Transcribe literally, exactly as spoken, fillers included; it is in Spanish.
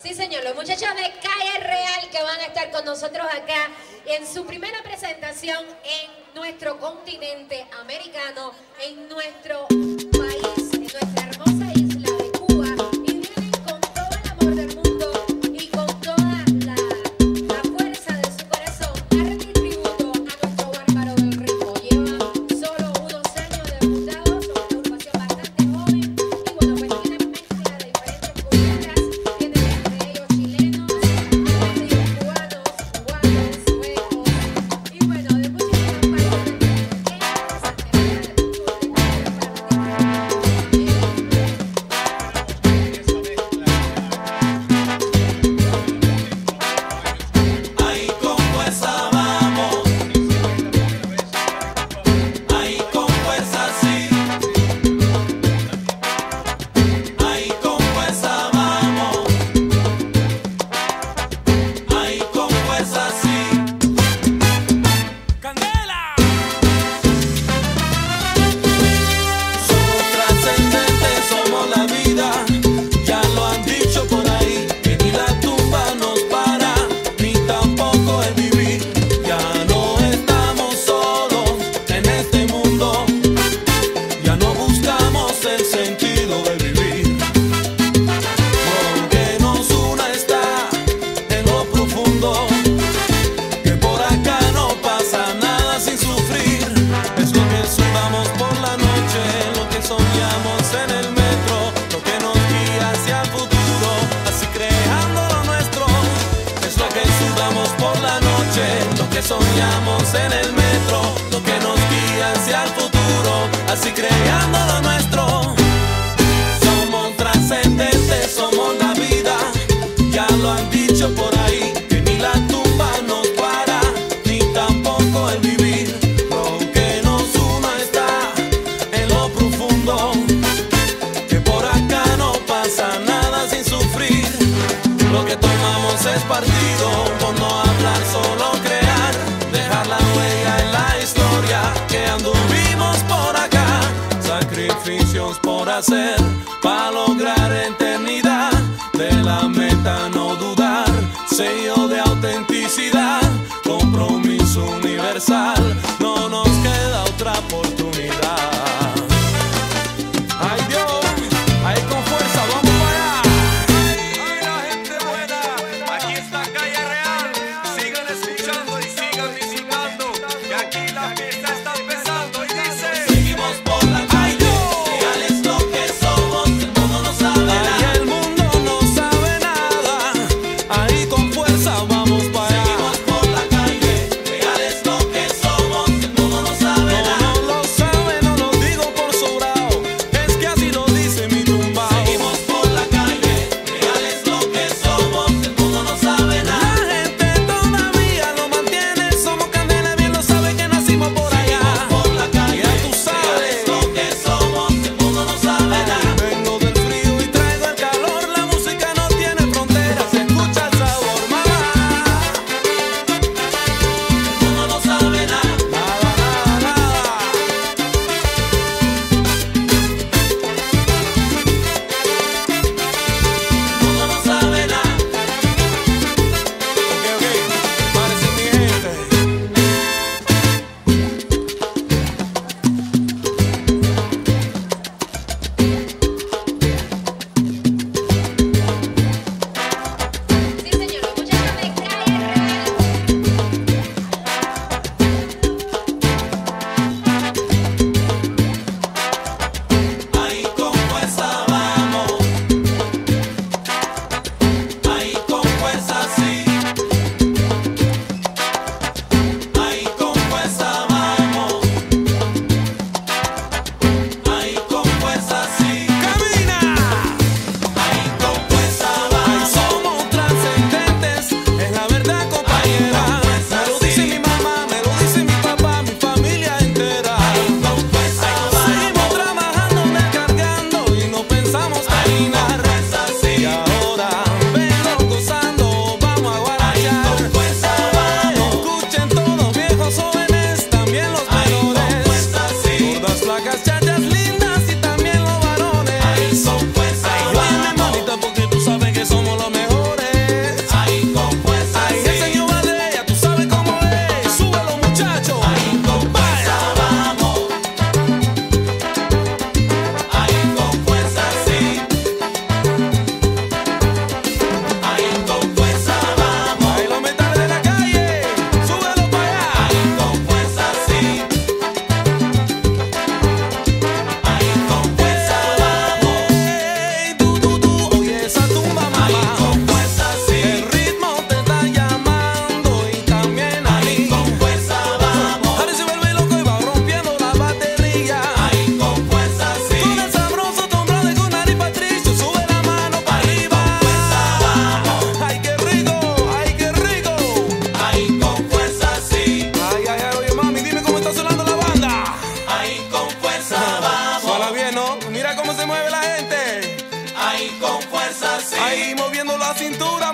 Sí, señor, los muchachos de Calle Real que van a estar con nosotros acá en su primera presentación en nuestro continente americano, en nuestro país, en nuestra hermosa isla de Cuba, y vienen con todo el amor del mundo y con toda la, la fuerza de su corazón a rendir tributo a nuestro bárbaro del ritmo. Llevan solo unos años debutados, son una agrupación bastante joven y bueno, pues tienen mezcla de diferentes culturas, tienen entre ellos chilenos, entre ellos cubanos, cubanos, suecos y bueno, de muchísimos países del Ahí con fuerza vamos, ahí con fuerza sí, ahí con fuerza vamos, ahí con fuerza sí. ¡Candela! Somos trascendentes, somos la vida, ya lo han dicho por ahí, que ni la tumba nos para, ni tampoco el vivir. Ya no estamos solos en este mundo, ya no buscamos el sentido de vivir. Lo que nos una está en lo profundo, que por acá no pasa nada sin sufrir. Es lo que sudamos por la noche, lo que soñamos en el metro, lo que nos guía hacia el futuro, así creando lo nuestro. Es lo que sudamos por la noche, lo que soñamos en el metro, lo que nos guía hacia el futuro, así creando lo nuestro. Somos trascendentes, somos la vida, ya lo han dicho por ahí, que ni la tumba nos para, ni tampoco el vivir. Lo que nos una está en lo profundo, que por acá no pasa nada sin sufrir. Lo que tomamos es partido por no hablar, solo crear, dejar la huella en la historia que anduvimos por acá. Sacrificios por hacer para lograr eternidad, de la meta no dudar, sello de autenticidad, compromiso universal, no nos queda otra oportunidad. Ay Dios, ahí con fuerza, vamos para allá. Ay, la gente buena, aquí está Calle Real, sigan escuchando y sigan visitando, que aquí la fiesta está empezando y dice: seguimos por la calle, real es lo que somos, el mundo no sabe nada. El mundo no sabe nada, ahí con fuerza vamos para allá. Seguimos por la calle, real es lo que somos, cintura.